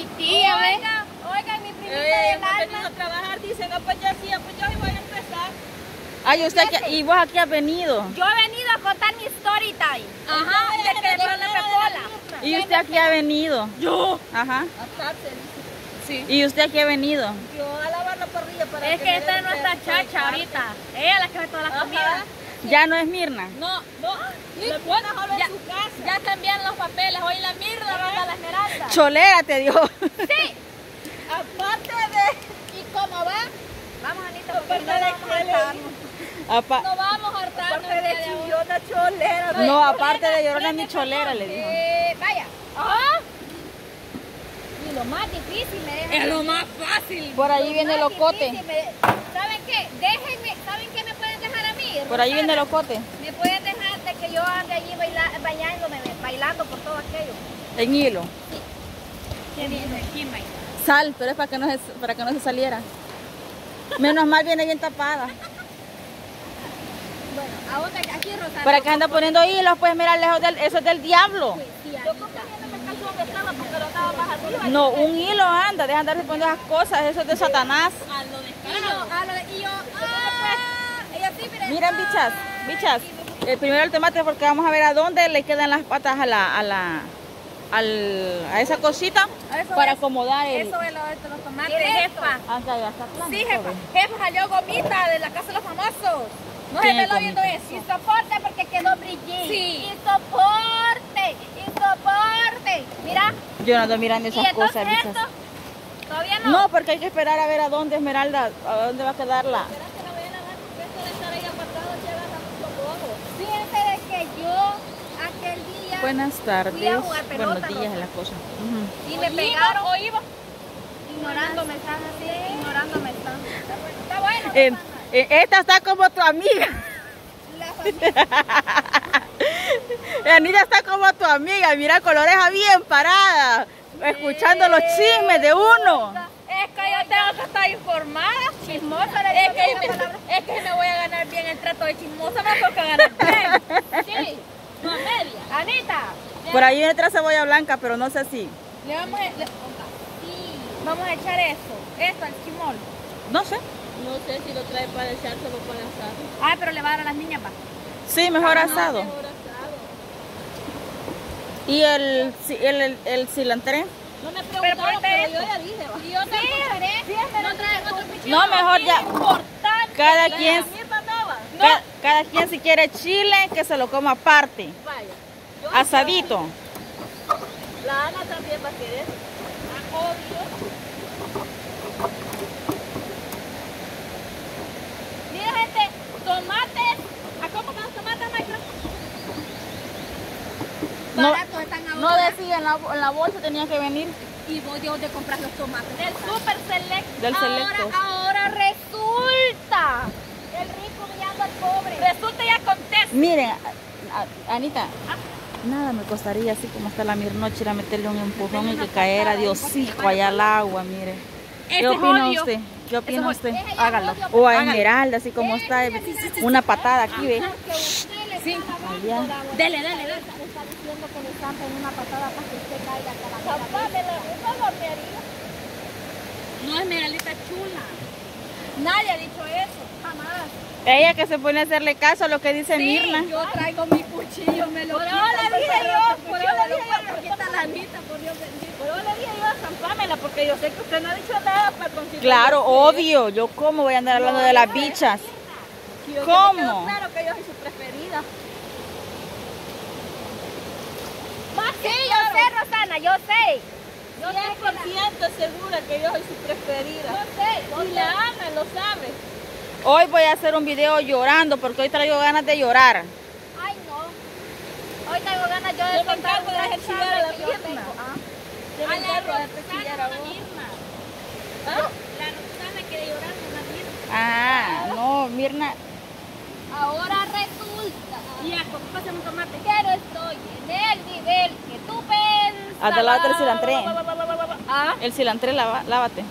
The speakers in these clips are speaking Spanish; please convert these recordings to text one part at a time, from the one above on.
mi tía, ¿ves? Oigan, mi primita del alma. Venido a trabajar, dicen, pues yo sí, pues yo voy a empezar. Ay, usted aquí, ¿y vos aquí has venido? Yo he venido a contar mi story time. Ajá, de que después la pepola. ¿Y usted aquí ha venido? Yo. Ajá. Sí. ¿Y usted aquí ha venido? Yo a lavar la parrilla para Es que esta es nuestra chacha ahorita. Ella es la que hace toda la comida. ¿Ya no es Mirna? No. Bueno, solo en su casa. Ya cambian los papeles. Hoy la Mirna manda a la Esmeralda. Cholera te dio. Sí. Aparte de... ¿Y cómo va? Vamos, Anita, porque Aparte no de vamos a hartarnos. No vamos a hartarnos. Aparte de chillona cholera. No, aparte de llorona ni cholera, le dijo. Vaya. Ajá. Y lo más difícil me deja. Es lo más fácil. Por ahí viene el ocote. ¿Saben qué? Déjenme, ¿saben qué me pueden dejar a mí? Por ahí viene el ocote. Me pueden dejar de que yo ande allí bailando por todo aquello. En hilo. ¿Qué dice aquí, Mike? Sal, pero es para que no se saliera. Menos mal viene bien tapada. Bueno, ahora aquí Rosario. ¿Para qué anda poniendo hilos? Pues mira, lejos eso es del diablo. Yo como que no me cansó donde estaba porque lo estaba más arriba. No, un hilo anda, deja andarse poniendo esas cosas, eso es de Satanás. A lo descarado. Ella sí, Miren, bichas. Primero el tomate porque vamos a ver a dónde le quedan las patas a esa cosita para acomodar el... Eso es lo de los tomates, jefa. Acá ya está plano. Sí, jefa. Jefa salió gomita de la casa de los famosos. No se me lo viendo eso. Y soporte porque quedó brillante. Sí. Y soporte. Mira. Yo no ando mirando esas cosas, bichas. Esto, todavía no. No, porque hay que esperar a ver a dónde, Esmeralda, a dónde va a quedar la... Fíjense de que yo aquel día Buenas tardes, fui a jugar pelota, buenos días, la cosa. y me pegaron. Ignorándome están así, ignorándome están. Está bueno. Esta está como tu amiga. La familia. Anita está como tu amiga, mira, con la oreja bien parada, escuchando los chismes de uno. Es que yo tengo que estar informada. Chismosa, Es que me voy a ganar bien el trato de chismosa, me tengo que ganar bien. sí, No a media. Anita. Por ahí viene otra cebolla blanca, pero no sé si. Le vamos a... Vamos a echar esto al chimol. No sé. No sé si lo trae para echárselo para asar. Ay, pero le va a dar a las niñas, va. Sí, mejor asado. Mejor asado. Y el cilantré. No me preguntaron, pero yo ya dije. Va. Y yo no traen otro cuchillo. No, mejor ya. Importante. Cada quien, No. cada quien si quiere chile, que se lo coma aparte. Vaya. Asadito. La Ana también va a querer. Obvio. Mira, gente, tomates. ¿A cómo están los tomates, maestro? No, Baratos están ahora. no decía en la bolsa, tenía que venir Y vos de dónde compras los tomates. Del Super Select. del Selectos. Ahora resulta. El rico mirando al pobre. Resulta y acontece. Miren, Anita, nada me costaría así como está la Mirnoche, ir a meterle un empujón y que caera Diosico allá al agua, mire. ¿Qué opina usted? ¿Qué opina usted? Hágalo. O a Esmeralda, así como está, una patada aquí, ve. Sí. Allá. Dele. Está diciendo que le zampen una patada para que usted caiga hasta la vida. No es Esmeraldita chula. Nadie ha dicho eso. Jamás. Ella que se pone a hacerle caso a lo que dice Mirna. Yo traigo mi cuchillo, me lo Por quita, ahora le dije yo, por yo ahora le dije yo, porque está la Anita, por Dios bendito. Pero le dije yo a zampámela porque yo sé que usted no ha dicho nada para conseguir. Claro, obvio. Yo cómo voy a andar hablando de las bichas. ¿Cómo? Claro que yo soy su preferida. Sí, yo sé, Rosana, yo sé. Yo 100% segura que yo soy su preferida. Y la Ana lo sabe. Hoy voy a hacer un video llorando porque hoy traigo ganas de llorar. Ay, no. Hoy tengo ganas yo de Yo me contar encargo de una hacer chillar a la que yo pierna. tengo. Yo me A la encargo de hacer chillar a Rosana, vos. Mirna. ¿Ah? La Rosana quiere llorar con la Mirna. Ah, no, Mirna. Ahora resulta Y a ¿cómo pasa un tomate? que no estoy en el nivel que tú pensas. Hasta lávate el cilantré. ¿Ah? El cilantré, lávate.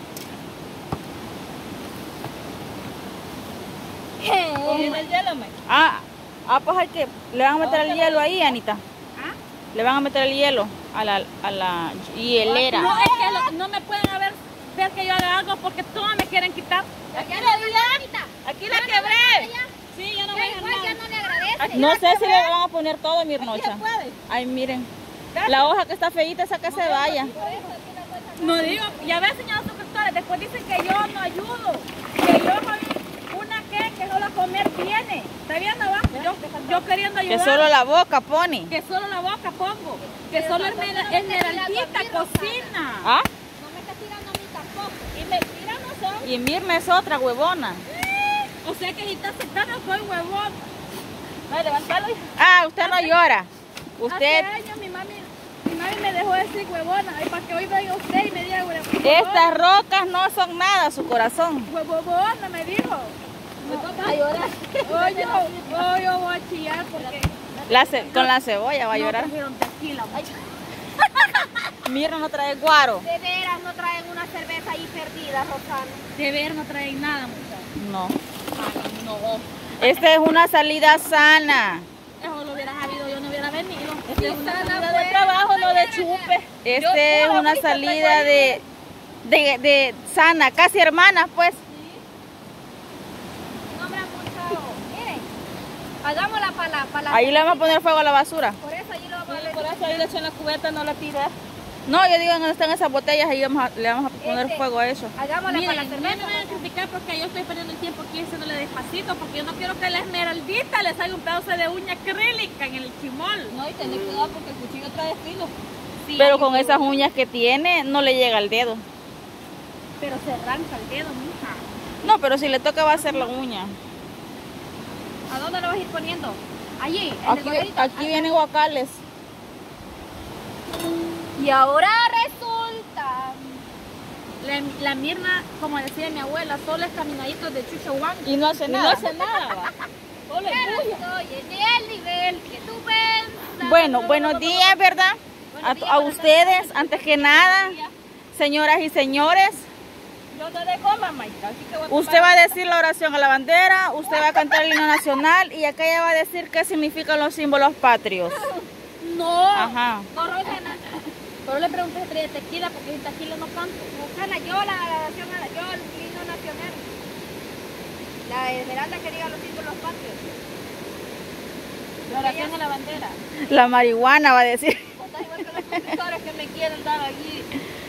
¿Viene el hielo, Mike? Pues hay que... Le van a meter el hielo ahí, Anita. ¿Ah? Le van a meter el hielo a la hielera. No, es que no me pueden ver que yo haga algo porque todos me quieren quitar. Aquí la quebré. Sí, yo no voy a hacer nada. Ya no le agradece. No sé si le van a poner todo, Mirnocha. Aquí se puede. Ay, miren. La hoja que está feíta, esa que se vaya. No digo, ya ves, señores suscriptores, después dicen que yo no ayudo, que yo soy una que solo a comer viene. ¿Está viendo, va? Yo queriendo ayudar. Que solo la boca pone. Que solo la boca pongo. Que solo Esmeraldita cocina. ¿Ah? No me está tirando a mí tampoco. Y mentira no son. Y Mirna es otra huevona. O sea que si está sentada soy huevón. No, levántalo. Ah, usted no llora. Usted... Hace años mi mami me dejó decir huevona. Y para que hoy venga usted y me diga huevona. Estas rocas no son nada, su corazón. Huevona me dijo. No, a llorar. Hoy yo voy a chillar porque... Con la cebolla va a llorar. trajeron tequila. Mirna no trae guaro. De veras no traen una cerveza ahí perdida, Rosana. De ver no traen nada, muchachos. No. No. Esta es una salida sana. Eso lo hubiera sabido, yo no hubiera venido. Esta es una sana, salida pues, de trabajo, no de chupe. Esta es una salida de sana, casi hermanas, pues. No me han mucho. Miren, hagámosla para la. Ahí le vamos a poner fuego a la basura. Por eso allí lo vamos a Sí, ver. por eso ahí le echan la cubeta, no la tiré. No, yo digo donde están esas botellas, ahí le vamos a poner fuego a eso. Hagámosla Miren, para la no cerveza. me van a criticar porque yo estoy perdiendo el tiempo aquí haciéndole despacito, porque yo no quiero que la Esmeraldita le salga un pedazo de uña acrílica en el chimol. No, y tener cuidado porque el cuchillo trae filo. Sí, Pero con esas uñas que tiene, no le llega el dedo. pero se arranca el dedo, mija. No, pero si le toca va a ser la uña. ¿A dónde lo vas a ir poniendo? Allí, en el bolerito. Aquí vienen guacales. Y ahora resulta. La Mirna, como decía mi abuela, solo es caminadito de chuchahuán. Y no hace Y no nada. hace nada, va. Solo es Pero bulla. estoy en el nivel que tú pensas. Bueno, buenos días, ¿verdad? A ustedes, antes que nada, señoras y señores. Yo te dejo, mamita, así que voy a Usted va a decir la oración a la bandera, usted va a cantar el himno nacional y acá ella va a decir qué significan los símbolos patrios. No. Ajá. No, Rosana. Pero le pregunté si traía tequila porque sin tequila no canto. Rosana, yo la oración, yo el himno nacional. La Esmeralda que diga los símbolos patrios. La oración a la bandera. La marihuana va a decir. Estás igual que los profesores que me quieren dar allí.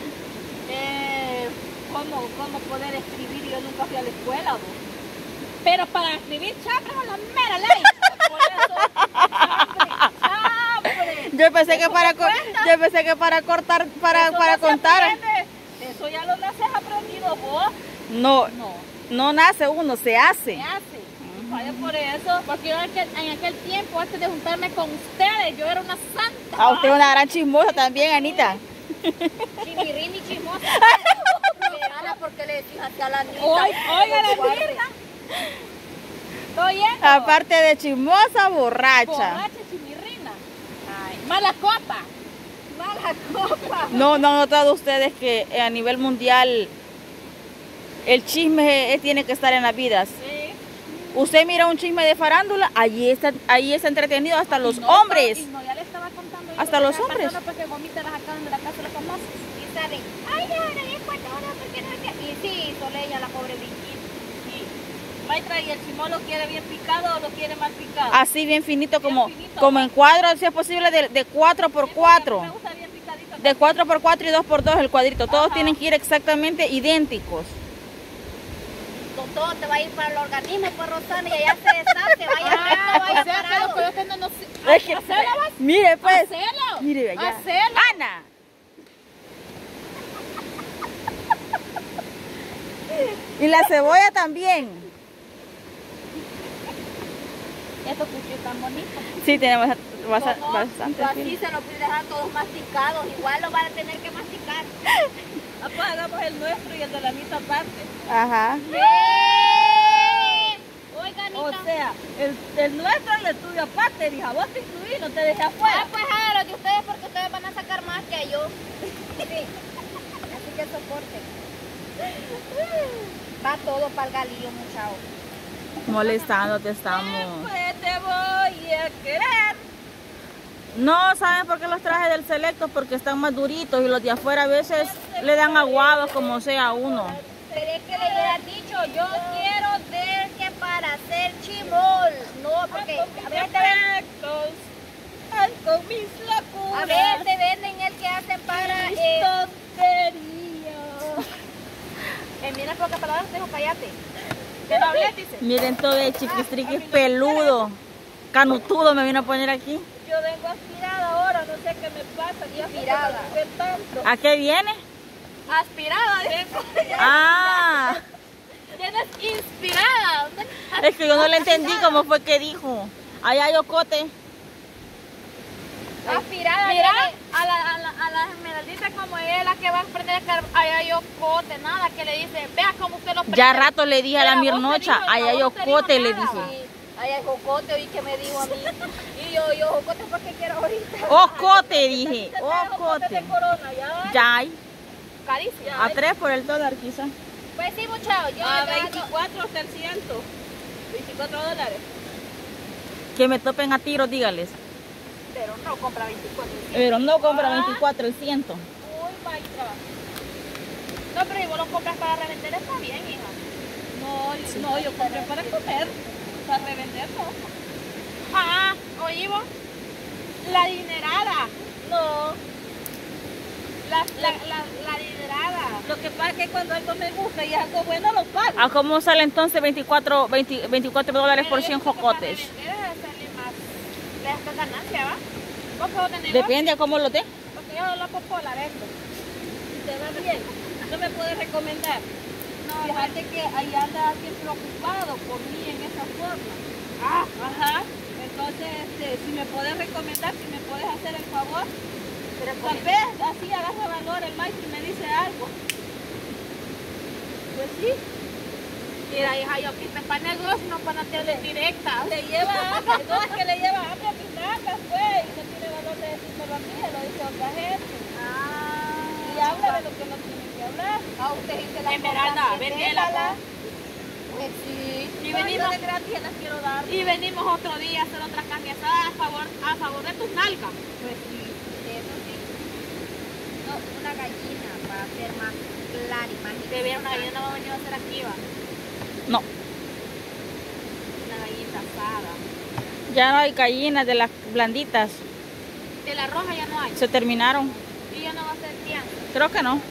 ¿Cómo poder escribir? Yo nunca fui a la escuela, ¿no? Pero para escribir chapres a la mera ley. Por eso, chapre. Yo pensé que para cortar, para contar. Eso ya lo naces aprendido vos. No, No, no nace uno, se hace. se hace. Vaya por eso. Porque yo en aquel tiempo, antes de juntarme con ustedes, yo era una santa. A usted es una gran chismosa también, Anita. Chimirrín y chismosa. Verana, porque le decís así a la niña. Oiga la mierda. Estoy yendo. Aparte de chismosa, borracha. Borracha chimirrina. Ay, mala copa. Mala copa. No han notado ustedes que a nivel mundial el chisme tiene que estar en las vidas. Sí. Usted mira un chisme de farándula, ahí está entretenido hasta los hombres. Y no, ya le estaba contando. Hasta los hombres. Porque gomita las sacaron de la casa de los famosos. Y saben, ay, no, no le cuento, no, porque no es que. Y sí, Soleya, la pobre bichita. Sí. Maestra, ¿y el chimón lo quiere bien picado o lo quiere más picado? Así bien finito, Bien finito. como en cuadro, si es posible, de 4x4. Me gusta bien picadito. De 4x4 y 2x2 el cuadrito. Todos tienen que ir exactamente idénticos. Todo te va a ir para el organismo, pues Rosana, y allá se deshace, vaya O sea, que lo que yo tengo no Es que- hacelo, vas. Mire pues, Hacelo. mire allá. Hacelo. Ana. Y la cebolla también. Estos cuchillos tan bonitos. Sí, tenemos No, bastante. así filo. se los voy a dejar todos masticados, igual lo van a tener que masticar. Ah, pues hagamos el nuestro y el de la mitad parte. Ajá. Oiga, Anita. O sea, el nuestro y el tuyo aparte, hija. Vos te incluís, no te dejé afuera. Pues háganlo de ustedes porque ustedes van a sacar más que yo. Sí. Así que soporten. Va todo para el galillo, muchacho. Molestándote estamos. Siempre te voy a querer. No, ¿saben por qué los traje del Selecto? Porque están más duritos y los de afuera a veces le dan aguados como sea a uno. Pero es que le hubieras dicho, yo quiero ver que para hacer chimol. No, porque a veces con mis locuras. a veces te venden el que hacen para en miras pocas palabras te dijo cállate. Que no hables, dice. Miren todo el chiquistriquis peludo. Canutudo me vino a poner aquí. Yo vengo aspirada ahora, no sé qué me pasa. Ya Aspirada. ¿Qué tanto? ¿A qué viene? Aspirada. Ah, Tienes inspirada. es que yo no le entendí cómo fue que dijo. Allá hay ocote. aspirada. Mira, a la esmeraldita como ella es la que va a prender el carbón, allá hay ocote, nada, que le dice, vea cómo usted lo prende. Ya rato le dije a la Pero a vos te Mirnocha, dijo, allá a hay vos te ocote, dijo le nada. dije. Ahí hay jocote, oí que me dijo a mí. Y yo jocote para qué quiero ahorita. Ocote, dije. Jocote Ocote. de corona, ya. Ya hay. Carísimo. A 3 por el dólar quizá. Pues sí, muchachos, yo A le dando- 24 hasta el 100. $24. Que me topen a tiros, dígales. Pero no compra 24. Pero no compra 24 el 100. Uy, vaya trabajo. No, pero si vos lo compras para revender está bien, hija. No, yo compré para comer. Para revender no. Ah, oí vos. La dinerada. No. La dinerada. Lo que pasa es que cuando algo me gusta y es algo bueno, lo pago. ¿A cómo sale entonces 24 dólares por 100 jocotes? Le das ganancia, ¿va? ¿Vos qué vos tenés? Depende a cómo lo dé. Porque yo la popola vendo. Si te va bien, no me puedes recomendar. No, fíjate que ahí anda siempre ocupado por mí en esa forma. Ah, ajá. Entonces, si me puedes recomendar, si me puedes hacer el favor, tal vez así agarra valor el maestro y me dice algo. Pues sí. Mira, hija, yo que para negocio, no para tele directa. Le lleva hambre, no es que le lleva hambre a mis nalgas, pues, y no tiene valor de decírmelo a mí, lo dice otra gente. Y habla de lo que no tiene que hablar. Ah, usted dice la Esmeralda, vendela. Pues sí. Y venimos de gratis, las quiero dar. Y venimos otro día a hacer otra carne asada a favor de tus nalgas. Pues sí, eso sí. No, una gallina para hacer más clara y más De ver una gallina no va a venir a hacer aquí, va. No, Una gallina asada. ya no hay gallinas de las blanditas. De la roja ya no hay. Se terminaron. Y ya no va a ser crianza. Creo que no.